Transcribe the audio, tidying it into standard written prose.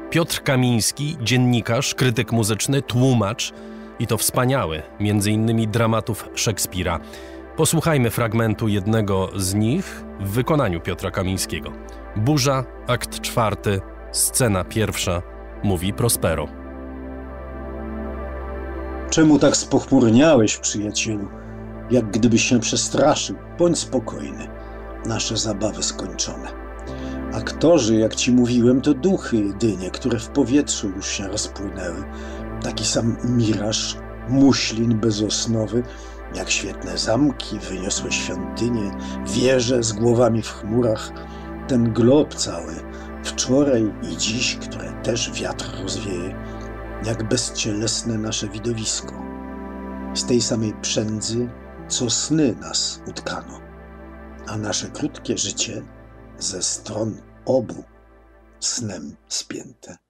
Piotr Kamiński, dziennikarz, krytyk muzyczny, tłumacz i to wspaniały, między innymi dramatów Szekspira. Posłuchajmy fragmentu jednego z nich w wykonaniu Piotra Kamińskiego. Burza, akt 4, scena 1, mówi Prospero. Czemu tak spochmurniałeś, przyjacielu? Jak gdybyś się przestraszył. Bądź spokojny. Nasze zabawy skończone. Aktorzy, jak ci mówiłem, to duchy jedynie, które w powietrzu już się rozpłynęły. Taki sam miraż, muślin bezosnowy, jak świetne zamki, wyniosłe świątynie, wieże z głowami w chmurach. Ten glob cały, wczoraj i dziś, które też wiatr rozwieje, jak bezcielesne nasze widowisko. Z tej samej przędzy, co sny nas utkano, a nasze krótkie życie ze stron obu snem spięte.